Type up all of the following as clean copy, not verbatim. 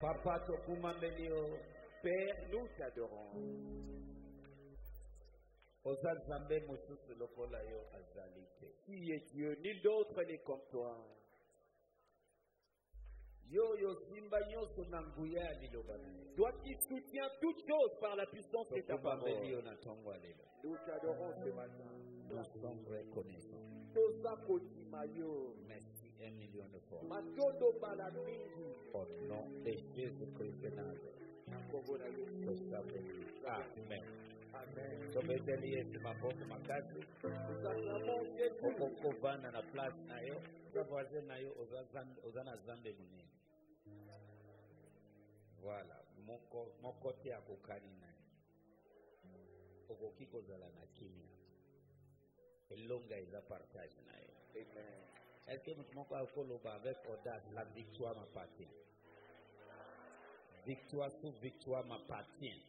Papa Tokumamelio, Père, nous t'adorons. Ozazambe Mosusu Lokolayo Azalite. Qui est Dieu? Nul d'autre n'est comme toi. Yo yo simba nyoso nanguya lilobana. Toi qui soutiens toutes choses par la puissance de ta parole. Nous t'adorons ce matin. Nous sommes reconnaissants. Merci 1 million de fois. Au nom de Jésus-Christ de Nazareth. Amen. Amen. Sobeteli maboko makazi. Okovana na place nayo. Voisin nayo ozana zambe munene. Voilà, mon côté à Kokanina. Okokiko zala na kimia. Elonga iza partage nayo. Amen. Est-ce que nous pouvons follow avec audace la victoire m'appartient? Victoire sous victoire m'appartient.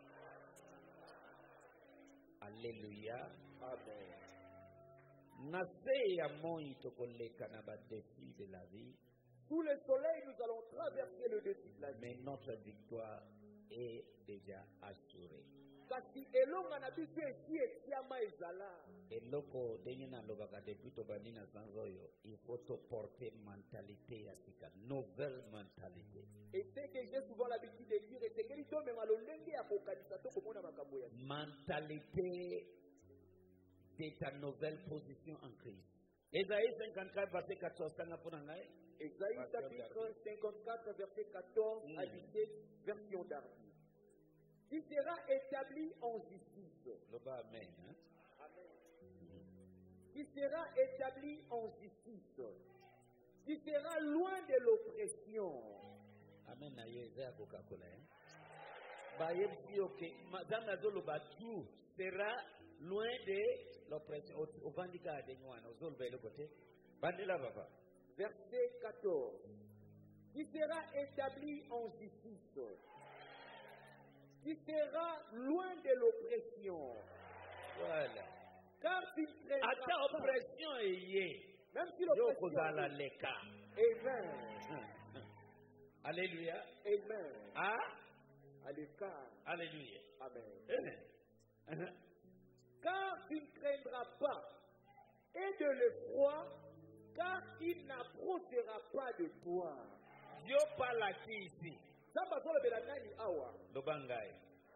Alléluia. Amen. Nase ya moi tokoleka na ba défi de la vie. Sous le soleil, nous allons traverser le défi de la vie. Mais notre victoire est déjà assurée. Kasi elonga na biso esi etiama ezala. Eloko dengina lobaka depuis tobanina sanzoyo, il faut te porter mentalité ya sika, nouvelle mentalité. Et c'est que j'ai souvent l'habitude de dire, c'est que l'ito même alolenge ya kokanisa to komona makambo ya. Mentalité de ta nouvelle position en Christ. Ésaïe 54 verset 14 tanga pona ngai. Ésaïe chapitre 54 verset 14 à 17 version d'Arby. Qui sera établi en justice. Amen. Hein? Amen. Qui sera établi en justice. Qui sera loin de l'oppression. Amen. Coca-Cola. Bayebsi ok. Madame Nazolo Batu sera loin de l'oppression. Au Vandika de Nouana, au Zolbe le côté. Bandela Baba. Verset 14. Qui sera établi en justice. Qui sera loin de l'oppression. Voilà. Car tu ne craindras pas. Ata oppression est. Même si l'oppression est leka. Amen. Alléluia. Amen. Ah? À l'écart. Alléluia. Amen. Car tu ne craindras pas et de l'effroi, car il n'approchera pas de toi. Dieu parle à qui ici? Lobangai.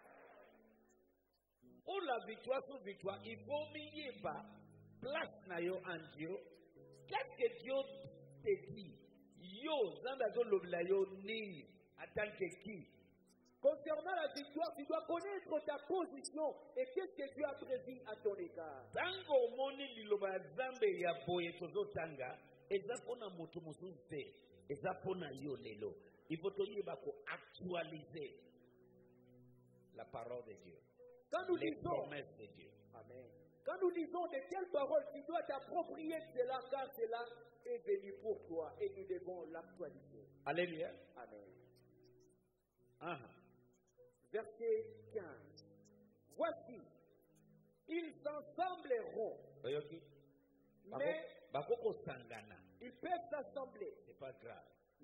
Pour la victoire sur victoire, il faut m'y pas place na yo en Dieu. Qu'est-ce que Dieu te dit? Yo, zandazo lobla yo ni en tant que qui? Concernant la victoire, tu dois connaître ta position et qu'est-ce que Dieu a prévu à ton égard. Tango moni liloba zambe ya boye tozo tanga, ezapona moto musuze, ezapona yo lelo. Il faut actualiser la parole de Dieu. Quand nous les disons, promesses de Dieu. Amen. Quand nous disons de quelle parole, tu dois t'approprier cela, car cela est venu pour toi et nous devons l'actualiser. Alléluia. Amen. Verset 15. Voici, ils s'assembleront. Mais ils peuvent s'assembler. C'est pas grave.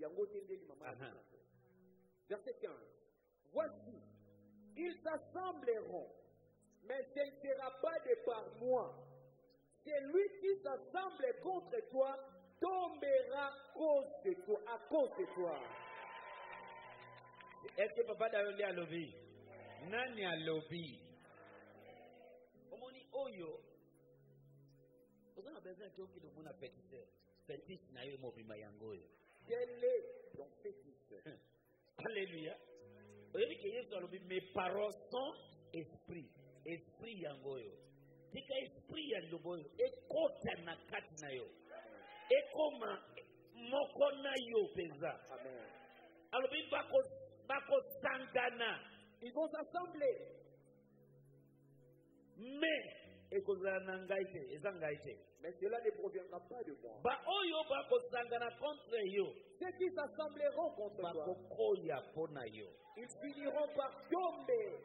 Verset 15. Voici, ils s'assembleront, mais ce ne sera pas de par moi. Celui qui s'assemble contre toi tombera à cause de toi. Est-ce que papa David a lobby? Nani a lobby? Omoni oyo. Vous avez besoin de qui nous a pétissé. Fétiche na yo mobima yangoyo. Quel est ton fétiche? Alléluia. Vous avez dit que Jésus a lobby. Mes paroles sont esprit. Esprit yangoyo. Tika esprit yangoyo. Ekota na kati na yo. Ekoma moko na yo peza. Amen. Alobi bako sangana. Ils vont s'assembler. Mais mais cela ne proviendra pas de moi. Ceux qui s'assembleront contre toi, ils finiront par tomber.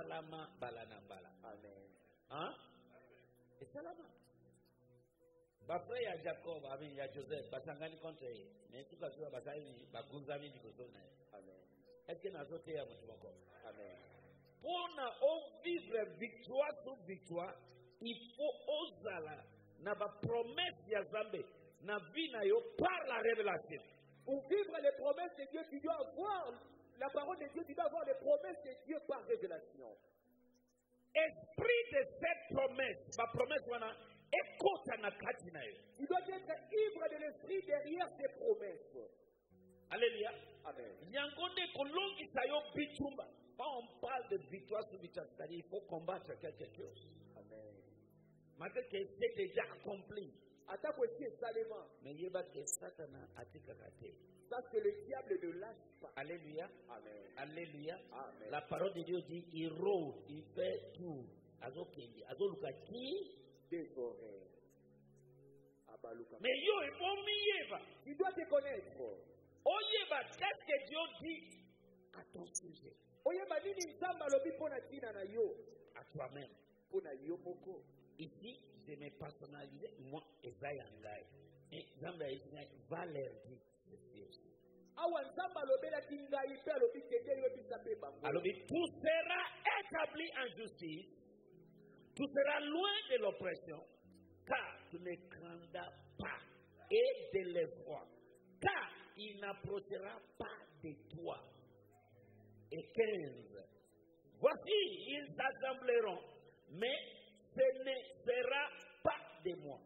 Amen. Hein? bafrère ya Jacob avec ya Joseph basangani contre ye mais tout cas basali bagunzami liboso na ye. Amen. Est-ce que nazoteya moto moko? Amen. Pour vivre victoire sur victoire, il faut ozala na ba promesse ya Nzambe na vie na yo par la révélation. Pour vivre les promesses de Dieu, tu dois avoir la parole de Dieu, tu dois avoir les promesses de Dieu par révélation. Esprit de cette promesse, ma promesse wana ekota na kati na yo. Tu dois être ivre de l'esprit derrière ces promesses. Alléluia. Amen. Yangonde kolongisa yo bitumba. Quand on parle de victoire sur victoire, c'est-à-dire il faut combattre quelque chose. Amen. Maintenant que c'est déjà accompli. Attaque aussi Salema. Mais il y a que Satan a attaqué. Ça, c'est le diable ne lâche pas. Alléluia. Amen. Alléluia. Amen. La parole de Dieu dit il rôde, il fait tout. Azokendi, azoluka qui dévorer. Abaluka. Mais yo il faut mieva. Tu dois te connaître. Oyeba, qu'est-ce que Dieu dit à ton sujet? Oyeba nini nzamba lobi pona tina na yo. À toi-même. Pona yo moko. Ici, je me personnalise, moi, Ezayangai. Et Zamba va leur dire ceci aussi. Awa nzamba lobela kingai pe lobi kete yo bisape bango. Alors, tout sera établi en justice. Tu seras loin de l'oppression, car tu ne craindras pas et de l'effroi, car il n'approchera pas de toi. Et 15. Voici, ils s'assembleront, mais ce ne sera pas de moi.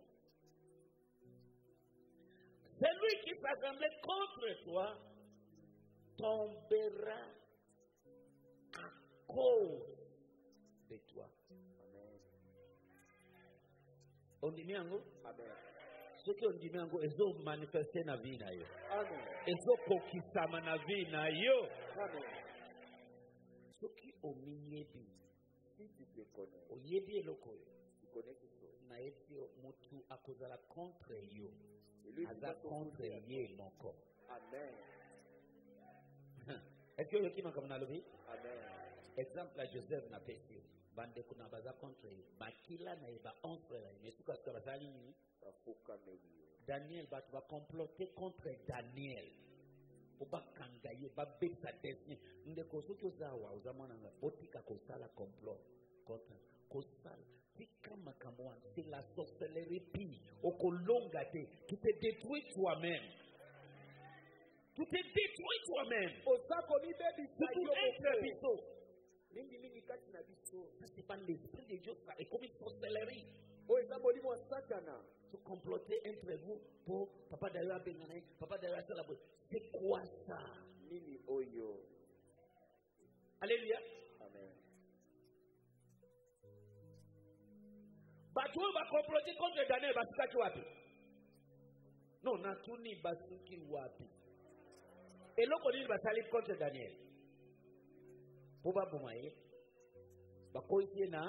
Celui qui s'assemblait contre toi tombera à cause de toi. Amen. On dit miango? Amen. Ce que on dit miango, ils ont manifesté na vie na yo. Amen. Ils ont kokisama na vie na yo. Amen. Ce qui au miyebi, Si tu te connais, au yebi eloko yo. tu connais quelque chose. Na eti mutu akozala contre yo. Et lui, Aza contre ye moko. Amen. Est-ce que yoki makamna lobi? Amen. Exemple la Joseph na pesi. Bande kuna baza contre ye. Bakila na ye ba entre la ye. Mais tuka tuka bazali nini? Afuka meli. Daniel batu va comploter contre Daniel. Oba kangaye ba beta desni. Ndeko soki ozawa ozamana nga botika kosala complot contre kosala. Tika makamwan, c'est la sorcellerie pire. Okolonga te, tu te détruis toi-même. Tu te détruis toi-même. Osako mi baby Tu être biso. mingi mingi kati na biso. Ça c'est pas l'esprit de Dieu, ça est comme une sorcellerie. O eza molimo wa Satana. Tu comploter entre vous pour papa d'ailleurs bengana, papa d'ailleurs ça la. C'est quoi ça? Nini oyo. Alléluia. Amen. Batu va comploter contre Daniel basukaki wapi? Non, natuni basuki wapi? Eloko nini basali contre Daniel? Poba bomaye. Bakoitie na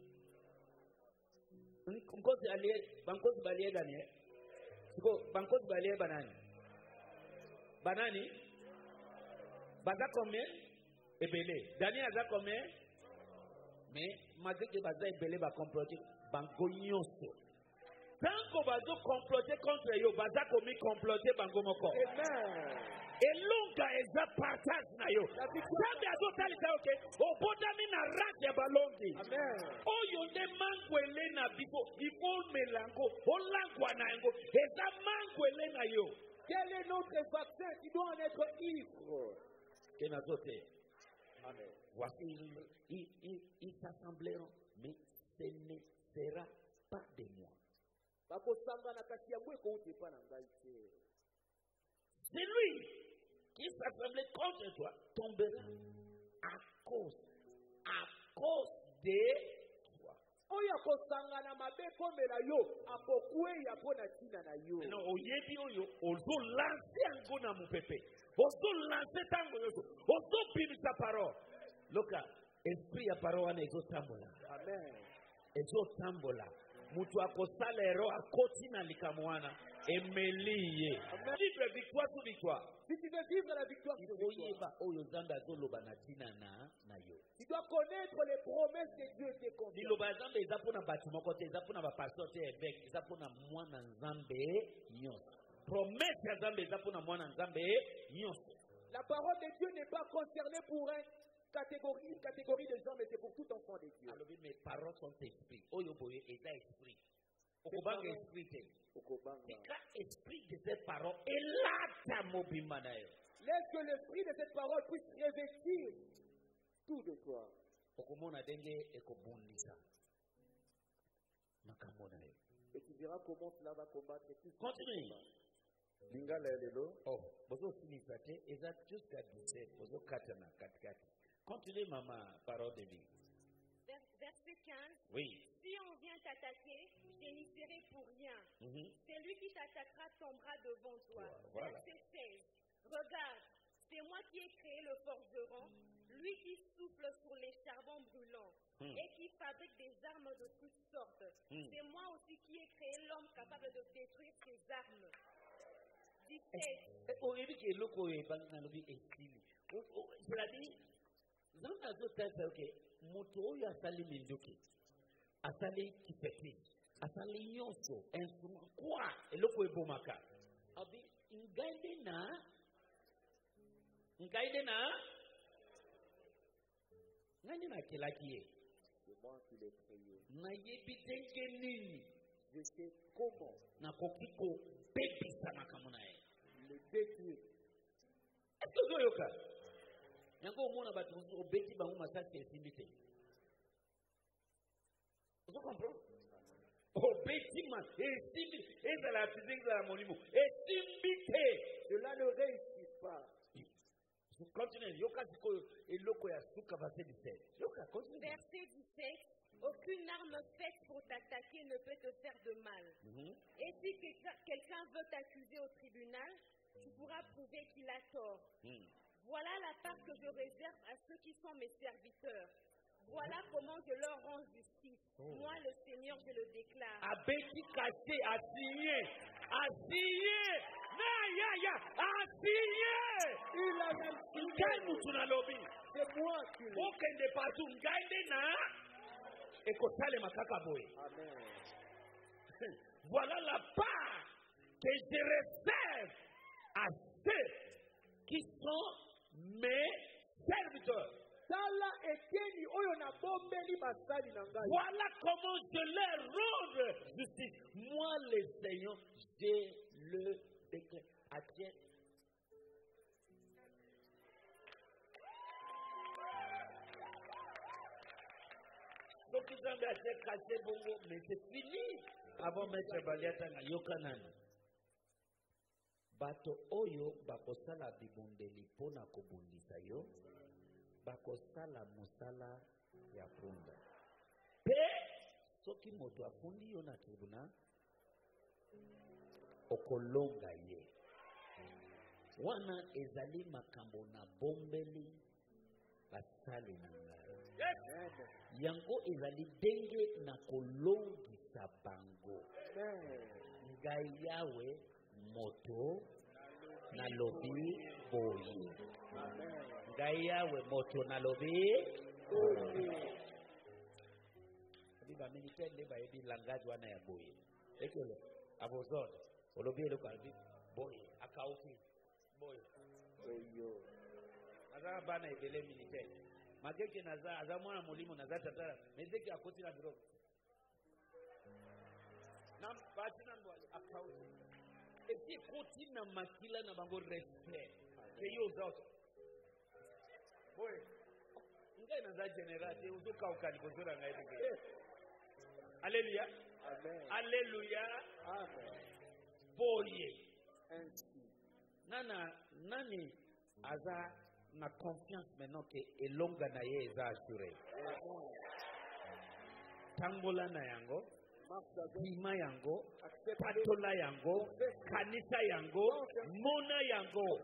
nkosi aliye bankosi baliye Daniel. Siko bankosi baliye banani? Banani? Baza combien? Ebele. Daniel aza combien? Mais malgré que baza ebele ba comploter bango nyonso. Tant qu'on va comploter contre yo, baza komi comploter bango moko. Amen. Elonga eza partage na yo. Jambe azotalisa oke. Obotami na rate ya balongi. Amen. Oyo nde mangwele na biso. Ifo melango. Olangwa na yango. Eza mangwele na yo. Quel est notre vaccin? Tu dois en être ivre. Kenazote. Amen. Voici, ils s'assembleront, mais ce ne sera pas de moi. C'est lui qui s'assemblait contre toi, tombera à cause de toi. Non, oyebi oyo, ozo lancer ango na mupepe. Ozo lancer tango yoso. Ozo bimisa parole. Loka, esprit ya parole wana ezo tambola. Amen. Ezo tambola. mutu akosala ero akoti na likamwana emeli ye. Amen. Vivre victoire sur victoire. Si tu veux vivre la victoire sur victoire, Oyeba oyo Nzambe azoloba na tina na yo. tu dois connaître les promesses que Dieu te confie. Liloba ya Nzambe eza mpona bato moko te, eza mpona bapasteur te évêque, eza mpona mwana Nzambe nyonso. Promesse ya Nzambe eza mpona mwana Nzambe nyonso. La parole de Dieu n'est pas concernée pour une catégorie de gens, mais c'est pour tout enfant de Dieu. Alobi mes paroles sont esprit. Oyo boye eza esprit. Okobanga esprit te. Tika esprit de cette parole elata mobimba na yo. Laisse que l'esprit de cette parole puisse revêtir tout de toi. Okomona ndenge ekobundisa makambo na yo. Et tu verras comment cela va combattre tout. Continue. Lingala lelo. Oh, bozo finisa te, eza jusqu'à 17, bozo kata na katikati. Continue maman, parole de vie. Verset 15. Oui. Si on vient t'attaquer, je n'y serai pour rien. Celui qui t'attaquera tombera devant toi. Voilà. Verset 16. Regarde, c'est moi qui ai créé le forgeron, lui qui souffle sur les charbons brûlants et qui fabrique des armes de toutes sortes. C'est moi aussi qui ai créé l'homme capable de détruire ses armes. 17. Oyebi ke eloko oyo ebangi na lobi esili. C'est-à-dire, Nzambe azotala ke moto oyo asali minduki, asali kipeti, asali nyonso, instrument, kwa eloko ebomaka. Abi, ngaide na kelaki ye. C'est moi qui l'ai créé. Nayebi ndenge nini Je sais comment nakoki kobebisa makambo na ye. le détruire. Est-ce que ozoyoka? Yango omona bato obeti bango masasi esimbi te. Ozo comprendre? Obeti esimbi ezala physique ezala molimo esimbi te. Cela ne réussit pas. Continue. Yoka sikoyo eloko ya suka verset 17. Yoka continue. Verset 17. Aucune arme faite pour t'attaquer ne peut te faire de mal. Et si quelqu'un veut t'accuser au tribunal, tu pourras prouver qu'il a tort. Voilà la part que je réserve à ceux qui sont mes serviteurs. Voilà comment je leur rends justice. Moi, le Seigneur, je le déclare. Abeti caché, assigné. Assigné. Il a réussi. Ngai tunalobi. C'est moi qui l'ai. Okende partout ngai na ekosalema kaka boye. Amen. Voilà la part que je réserve à ceux qui sont mes serviteurs. Tala ekeni oyo na bombeli basali na ngai. Voilà comment je leur rends justice. Moi, le Seigneur, je le déclare. Adieu. Donc, ils ont été cassés, bongo, mais c'est fini. Avant Maître Baliata na yokanani. Bato oyo bakosala bibundeli pona kobundisa yo. Bakosala musala ya punda. Pe soki moto afundi yo na tribunal okolonga ye. Wana ezali makambo na bombeli basali na ngai. Yango ezali denge na kolongisa bango. Ngai yawe moto na lobi boyi. Ngai yawe moto na lobi boyi. Biba militaire nde bayebi langage wana ya boyi. Ekele abozone olobi eloko albi boyi akauki boyi. Oyo. Naza bana ebele militaire. Mageke naza aza mwana molimo naza tata mezeki akoti na biro. Nam bati na ndo akauki. Eti koti na makila na bango respect. Keyo zote. Boy. Ngai naza general te uzuka ukali bozora ngai dige. Alléluia. Amen. Alléluia. Amen. Boye. Ainsi. Nani aza na confiance maintenant que elonga na ye eza assuré. Tangola na yango, bima yango, patola yango, kanisa yango, mona yango.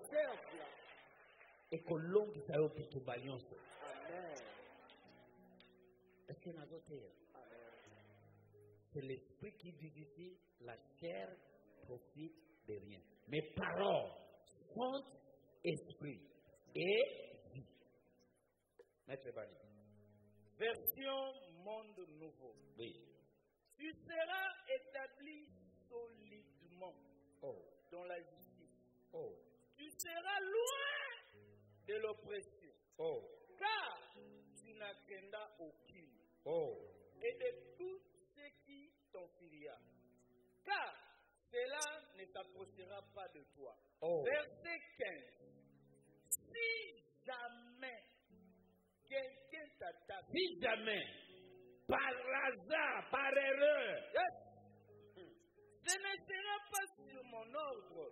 Ekolongisa yo bitumba nyonso. Amen. Est-ce que nazoteya? Amen. C'est l'esprit qui dit ici, la chair profite de rien. Mes paroles sont esprit et vie. Maître Bani. Version Monde Nouveau. Oui. Tu seras établi solidement dans la justice. Tu seras loin de l'oppression. Car tu n'as craindra aucune. Et de tout ce qui t'enfuira. Car cela ne t'approchera pas de toi. Verset 15. Si jamais quelqu'un t'attaque. Si jamais, par hasard, par erreur, ce ne sera pas sur mon ordre.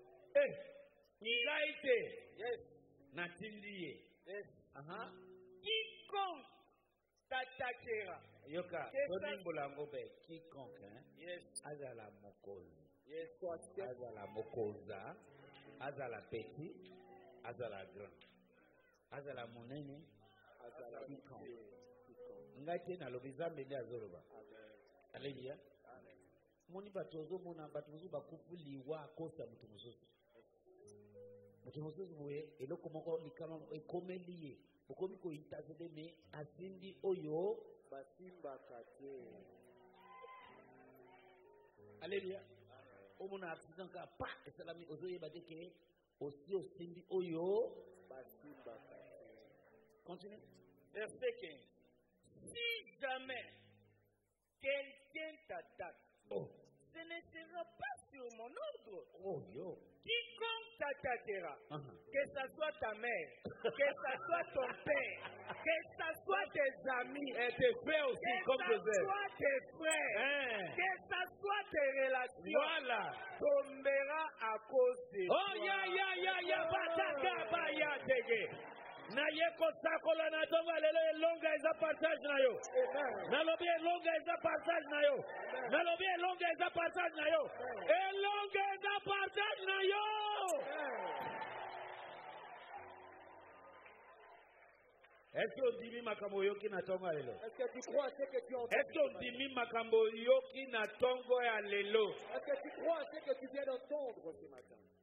Quiconque t'attaquera. Yoka, quiconque, azala mokozi, azala mokoza, azala petit, azala grand, azala monene, quiconque. Ngati na lobiza mbele azoroba. Alléluia. Moni batozo mona batozo bakufuliwa kosa mtu mususu. Mtu mususu we eloko moko likama ekomeliye. Bokomi ko itazede me asindi oyo basimba kate. Alléluia. Omona accident ka pa esalami ozoye badeke aussi osindi oyo basimba kate. Continue. Verset 15. Si jamais quelqu'un t'attaque, ce ne sera pas sur mon ordre. Quiconque t'attaquera, que ce soit ta mère, que ce soit ton père, que ce soit tes amis, et tes frères aussi, comme que ce soit tes frères, que ce soit tes relations, tombera à cause de toi. Na yeko sakola na tonga lelo elonga eza partage na yo. Na lobi elonga eza partage na yo. Na lobi elonga eza partage na yo. Elonga eza partage na yo. Est-ce que ondimi makambo yoki na tonga lelo? Est-ce que tu crois à ce que tu entends? Est-ce que ondimi makambo yoki na tongo ya lelo? Est-ce que tu crois à ce que tu viens d'entendre ce matin?